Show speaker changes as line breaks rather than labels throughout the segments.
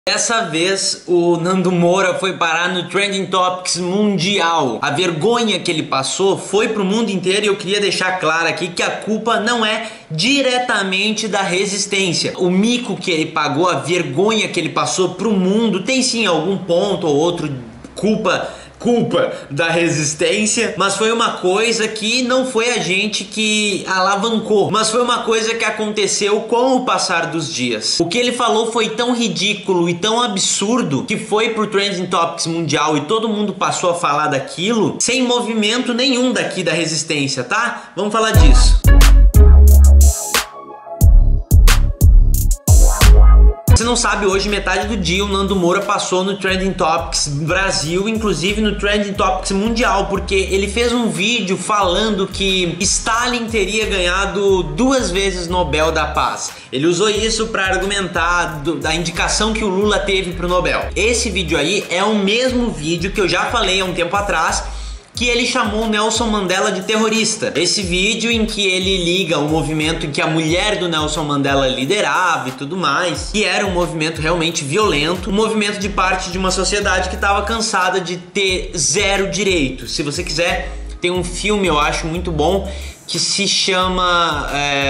Dessa vez o Nando Moura foi parar no Trending Topics mundial. A vergonha que ele passou foi pro mundo inteiro e eu queria deixar claro aqui que a culpa não é diretamente da Resistência. O mico que ele pagou, a vergonha que ele passou pro mundo tem sim algum ponto ou outro culpa da Resistência, mas foi uma coisa que não foi a gente que alavancou, mas foi uma coisa que aconteceu com o passar dos dias. O que ele falou foi tão ridículo e tão absurdo que foi pro Trending Topics mundial e todo mundo passou a falar daquilo sem movimento nenhum daqui da Resistência, tá? Vamos falar disso. Você não sabe, hoje metade do dia o Nando Moura passou no Trending Topics Brasil, inclusive no Trending Topics Mundial, porque ele fez um vídeo falando que Stalin teria ganhado 2 vezes Nobel da Paz. Ele usou isso para argumentar da indicação que o Lula teve pro Nobel. Esse vídeo aí é o mesmo vídeo que eu já falei há um tempo atrás, que ele chamou Nelson Mandela de terrorista. Esse vídeo em que ele liga o movimento em que a mulher do Nelson Mandela liderava e tudo mais, que era um movimento realmente violento, um movimento de parte de uma sociedade que estava cansada de ter zero direitos. Se você quiser, tem um filme, eu acho muito bom, que se chama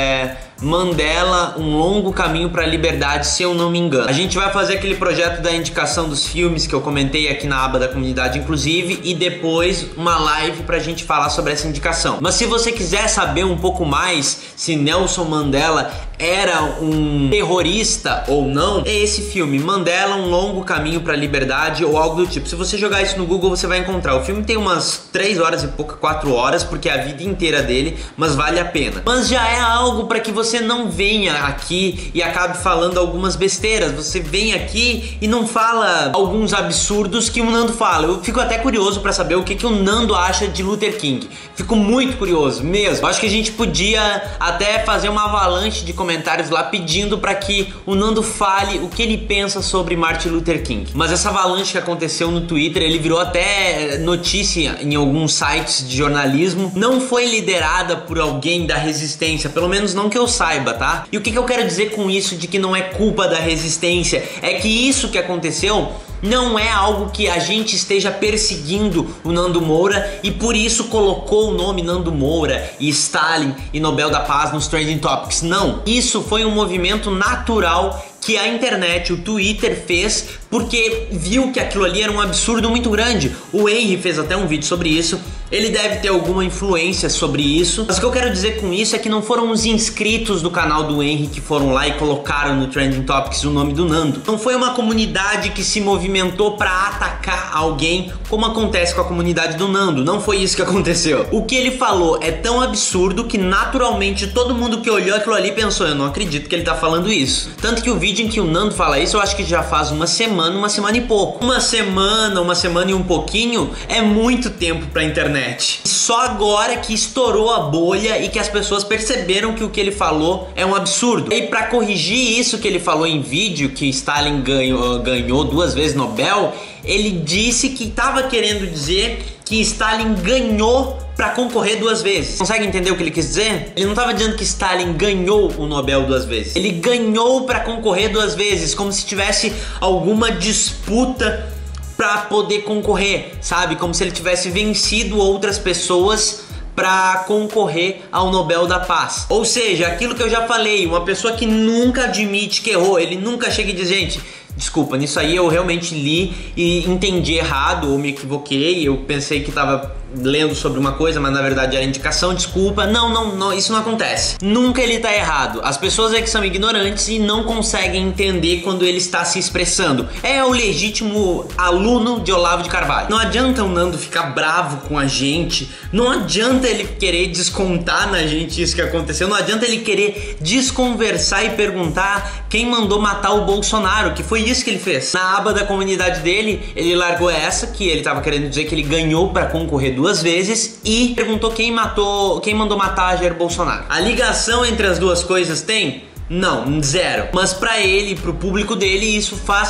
Mandela, um longo caminho para a liberdade, se eu não me engano. A gente vai fazer aquele projeto da indicação dos filmes que eu comentei aqui na aba da comunidade, inclusive, e depois uma live pra gente falar sobre essa indicação. Mas se você quiser saber um pouco mais se Nelson Mandela era um terrorista ou não, é esse filme, Mandela, um longo caminho para a liberdade, ou algo do tipo. Se você jogar isso no Google, você vai encontrar. O filme tem umas 3 horas e pouca, 4 horas, porque é a vida inteira dele, mas vale a pena. Mas já é algo para que você não venha aqui e acabe falando algumas besteiras. Você vem aqui e não fala alguns absurdos que o Nando fala. Eu fico até curioso para saber o que o Nando acha de Luther King. Fico muito curioso mesmo. Acho que a gente podia até fazer uma avalanche de comentários lá pedindo para que o Nando fale o que ele pensa sobre Martin Luther King. Mas essa avalanche que aconteceu no Twitter, ele virou até notícia em alguns sites de jornalismo, não foi liderada por alguém da Resistência, pelo menos não que eu saiba, tá? E o que eu quero dizer com isso de que não é culpa da Resistência? É que isso que aconteceu não é algo que a gente esteja perseguindo o Nando Moura e por isso colocou o nome Nando Moura e Stalin e Nobel da Paz nos Trending Topics. Não, isso foi um movimento natural que a internet, o Twitter fez porque viu que aquilo ali era um absurdo muito grande. O Henry fez até um vídeo sobre isso, ele deve ter alguma influência sobre isso, mas o que eu quero dizer com isso é que não foram os inscritos do canal do Henry que foram lá e colocaram no Trending Topics o nome do Nando. Não foi uma comunidade que se movimentou para atacar alguém, como acontece com a comunidade do Nando. Não foi isso que aconteceu. O que ele falou é tão absurdo que naturalmente todo mundo que olhou aquilo ali pensou, eu não acredito que ele tá falando isso. Tanto que o vídeo em que o Nando fala isso, eu acho que já faz uma semana e pouco. Uma semana e um pouquinho é muito tempo pra internet. Só agora que estourou a bolha e que as pessoas perceberam que o que ele falou é um absurdo. E pra corrigir isso que ele falou em vídeo, que Stalin ganhou 2 vezes Nobel, ele disse que estava querendo dizer que Stalin ganhou para concorrer 2 vezes. Consegue entender o que ele quis dizer? Ele não estava dizendo que Stalin ganhou o Nobel 2 vezes. Ele ganhou para concorrer 2 vezes, como se tivesse alguma disputa para poder concorrer, sabe? Como se ele tivesse vencido outras pessoas para concorrer ao Nobel da Paz. Ou seja, aquilo que eu já falei, uma pessoa que nunca admite que errou, ele nunca chega e diz, gente, desculpa, nisso aí eu realmente li e entendi errado ou me equivoquei, eu pensei que tava lendo sobre uma coisa, mas na verdade era indicação, desculpa. Não, isso não acontece. Nunca ele tá errado. As pessoas é que são ignorantes e não conseguem entender quando ele está se expressando. É o legítimo aluno de Olavo de Carvalho. Não adianta o Nando ficar bravo com a gente, não adianta ele querer descontar na gente isso que aconteceu, não adianta ele querer desconversar e perguntar quem mandou matar o Bolsonaro, que foi isso que ele fez. Na aba da comunidade dele, ele largou essa, que ele tava querendo dizer que ele ganhou pra concorrer 2 vezes, e perguntou quem mandou matar Jair Bolsonaro. A ligação entre as duas coisas tem? Não, zero. Mas pra ele, pro público dele, isso faz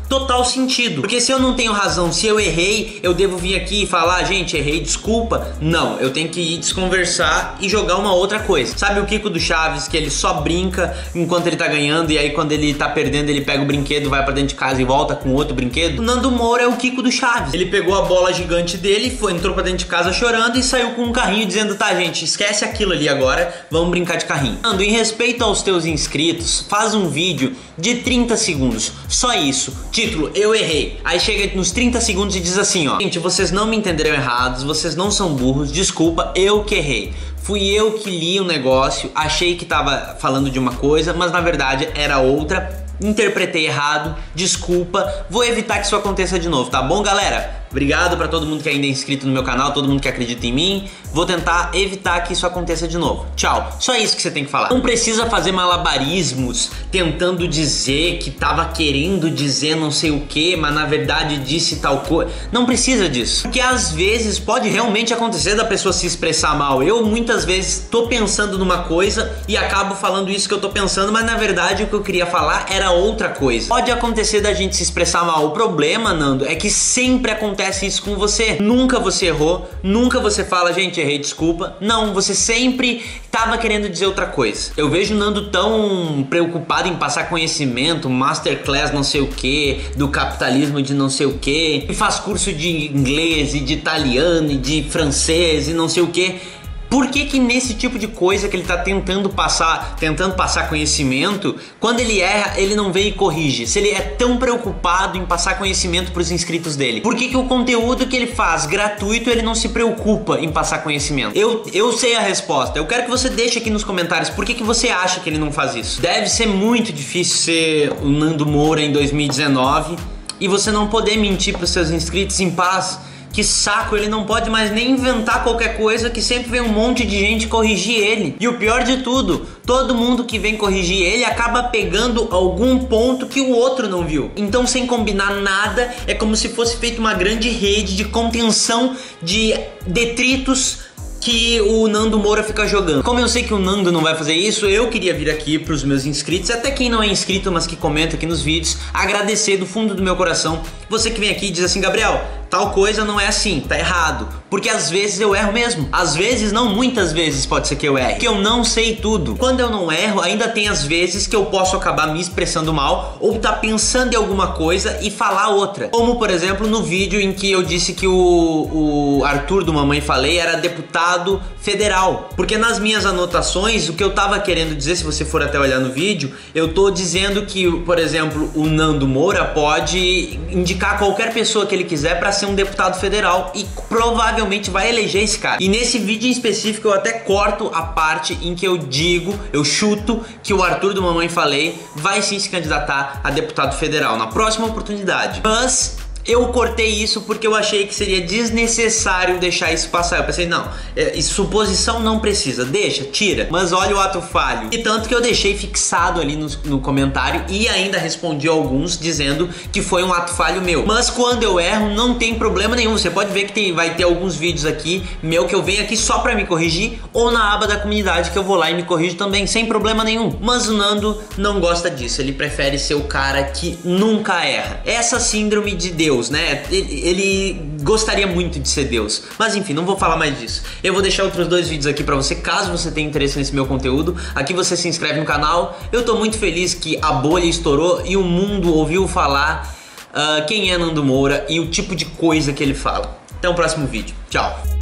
total sentido. Porque se eu não tenho razão, se eu errei, eu devo vir aqui e falar, gente, errei, desculpa. Não, eu tenho que ir desconversar e jogar uma outra coisa. Sabe o Kiko do Chaves, que ele só brinca enquanto ele tá ganhando, e aí quando ele tá perdendo, ele pega o brinquedo, vai pra dentro de casa e volta com outro brinquedo? O Nando Moura é o Kiko do Chaves. Ele pegou a bola gigante dele, entrou pra dentro de casa chorando e saiu com um carrinho dizendo, tá, gente, esquece aquilo ali agora, vamos brincar de carrinho. Nando, em respeito aos teus inscritos, faz um vídeo de 30 segundos, só isso, título, eu errei. Aí chega nos 30 segundos e diz assim, ó, gente, vocês não me entenderam errados, vocês não são burros, desculpa, eu que errei. Fui eu que li o negócio, achei que tava falando de uma coisa, mas na verdade era outra, interpretei errado, desculpa, vou evitar que isso aconteça de novo, tá bom, galera? Obrigado pra todo mundo que ainda é inscrito no meu canal, todo mundo que acredita em mim. Vou tentar evitar que isso aconteça de novo. Tchau. Só isso que você tem que falar. Não precisa fazer malabarismos tentando dizer que tava querendo dizer não sei o que, mas na verdade disse tal coisa. Não precisa disso. Porque às vezes pode realmente acontecer da pessoa se expressar mal. Eu muitas vezes tô pensando numa coisa e acabo falando isso que eu tô pensando, mas na verdade o que eu queria falar era outra coisa. Pode acontecer da gente se expressar mal. O problema, Nando, é que sempre acontece isso com você. Nunca você errou, nunca você fala, gente, errei, desculpa. Não, você sempre tava querendo dizer outra coisa. Eu vejo o Nando tão preocupado em passar conhecimento, masterclass não sei o que, do capitalismo de não sei o que, e faz curso de inglês e de italiano e de francês e não sei o que. Por que nesse tipo de coisa que ele tá tentando passar conhecimento, quando ele erra, ele não vem e corrige? Se ele é tão preocupado em passar conhecimento pros inscritos dele, por que o conteúdo que ele faz gratuito, ele não se preocupa em passar conhecimento? Eu sei a resposta. Eu quero que você deixe aqui nos comentários por que você acha que ele não faz isso. Deve ser muito difícil ser o Nando Moura em 2019 e você não poder mentir pros seus inscritos em paz. Que saco, ele não pode mais nem inventar qualquer coisa, que sempre vem um monte de gente corrigir ele. E o pior de tudo, todo mundo que vem corrigir ele acaba pegando algum ponto que o outro não viu. Então, sem combinar nada, é como se fosse feita uma grande rede de contenção de detritos que o Nando Moura fica jogando. Como eu sei que o Nando não vai fazer isso, eu queria vir aqui pros meus inscritos, até quem não é inscrito, mas que comenta aqui nos vídeos, agradecer do fundo do meu coração. Você que vem aqui e diz assim, Gabriel, tal coisa não é assim, tá errado. Porque às vezes eu erro mesmo. Às vezes, não, muitas vezes pode ser que eu erre. Porque eu não sei tudo. Quando eu não erro, ainda tem as vezes que eu posso acabar me expressando mal ou tá pensando em alguma coisa e falar outra. Como, por exemplo, no vídeo em que eu disse que o Arthur do Mamãe Falei era deputado federal. Porque nas minhas anotações, o que eu tava querendo dizer, se você for até olhar no vídeo, eu tô dizendo que, por exemplo, o Nando Moura pode indicar qualquer pessoa que ele quiser pra ser um deputado federal e provavelmente vai eleger esse cara. E nesse vídeo em específico eu até corto a parte em que eu chuto que o Arthur do Mamãe Falei vai sim se candidatar a deputado federal na próxima oportunidade. Mas eu cortei isso porque eu achei que seria desnecessário deixar isso passar. Eu pensei, não, suposição não precisa, deixa, tira. Mas olha o ato falho. E tanto que eu deixei fixado ali no comentário e ainda respondi alguns dizendo que foi um ato falho meu. Mas quando eu erro, não tem problema nenhum. Você pode ver que vai ter alguns vídeos aqui meu que eu venho aqui só pra me corrigir, ou na aba da comunidade que eu vou lá e me corrijo também, sem problema nenhum. Mas o Nando não gosta disso. Ele prefere ser o cara que nunca erra. Essa síndrome de Deus, né? Ele gostaria muito de ser Deus. Mas enfim, não vou falar mais disso. Eu vou deixar outros dois vídeos aqui pra você, caso você tenha interesse nesse meu conteúdo. Aqui você se inscreve no canal. Eu tô muito feliz que a bolha estourou e o mundo ouviu falar quem é Nando Moura e o tipo de coisa que ele fala. Até o próximo vídeo. Tchau.